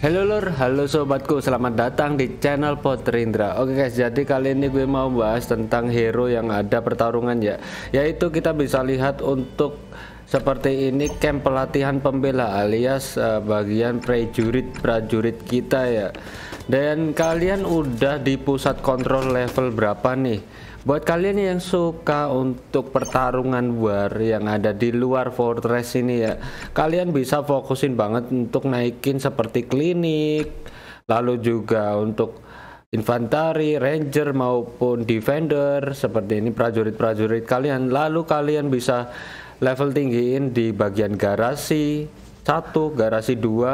Halo lur, halo sobatku, selamat datang di channel Potrindra. Oke guys, jadi kali ini gue mau bahas tentang hero yang ada pertarungan ya. Yaitu kita bisa lihat untuk seperti ini camp pelatihan pembela alias bagian prajurit kita ya. Dan kalian udah di pusat kontrol level berapa nih? Buat kalian yang suka untuk pertarungan war yang ada di luar fortress ini ya, kalian bisa fokusin banget untuk naikin seperti klinik, lalu juga untuk infanteri, ranger maupun defender seperti ini prajurit-prajurit kalian. Lalu kalian bisa level tinggiin di bagian garasi 1, garasi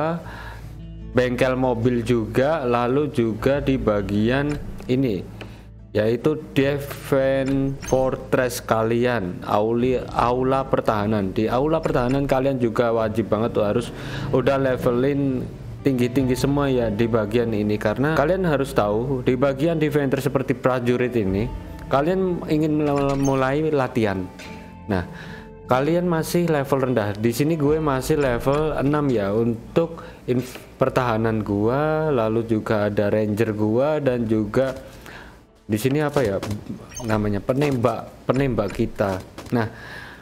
2, bengkel mobil juga, lalu juga di bagian ini yaitu defense fortress kalian, aula pertahanan. Di aula pertahanan kalian juga wajib banget tuh harus udah levelin tinggi-tinggi semua ya di bagian ini, karena kalian harus tahu di bagian defender seperti prajurit ini kalian ingin mulai latihan. Nah, kalian masih level rendah. Di sini gue masih level 6 ya untuk pertahanan gua, lalu juga ada ranger gua dan juga di sini apa ya namanya, penembak kita. Nah,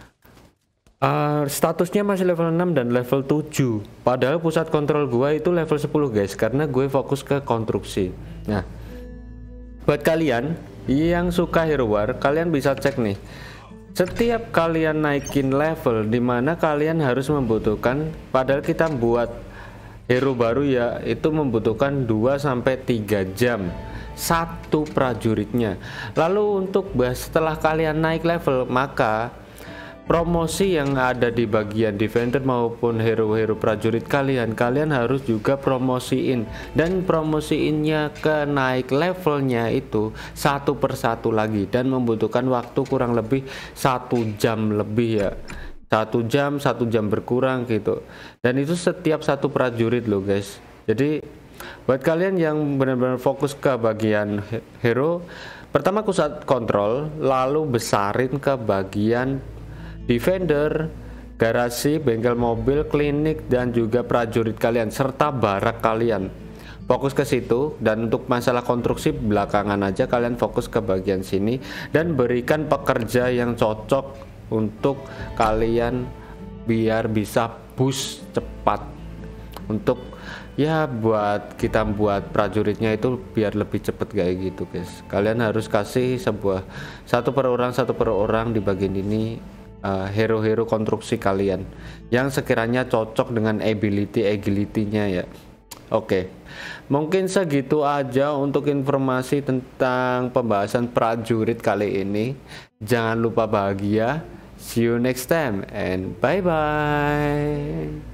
statusnya masih level 6 dan level 7. Padahal pusat kontrol gua itu level 10 guys, karena gue fokus ke konstruksi. Nah, buat kalian yang suka hero war, kalian bisa cek nih. Setiap kalian naikin level, dimana kalian harus membutuhkan, padahal kita buat hero baru ya, itu membutuhkan 2-3 jam satu prajuritnya. Lalu untuk setelah kalian naik level, maka promosi yang ada di bagian defender maupun hero-hero prajurit kalian harus juga promosiin, dan promosiinnya ke naik levelnya itu satu persatu lagi, dan membutuhkan waktu kurang lebih 1 jam lebih ya, 1 jam berkurang gitu. Dan itu setiap satu prajurit loh guys. Jadi buat kalian yang benar-benar fokus ke bagian hero, pertama pusat kontrol, lalu besarin ke bagian defender, garasi, bengkel mobil, klinik, dan juga prajurit kalian serta barak kalian. Fokus ke situ, dan untuk masalah konstruksi belakangan aja, kalian fokus ke bagian sini dan berikan pekerja yang cocok untuk kalian biar bisa push cepat. Untuk ya buat prajuritnya itu biar lebih cepet kayak gitu guys. Kalian harus kasih satu per orang di bagian ini hero-hero konstruksi kalian yang sekiranya cocok dengan ability-nya ya. Oke, mungkin segitu aja untuk informasi tentang pembahasan prajurit kali ini. Jangan lupa bahagia. See you next time and bye bye.